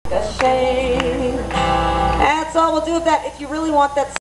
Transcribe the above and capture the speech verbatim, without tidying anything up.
A shame. That's all we'll do with that. If you really want that